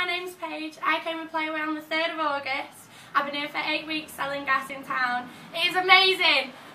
my name's Paige. I came with PlayaWay on the 3rd of August. I've been here for 8 weeks selling gas in town. It is amazing.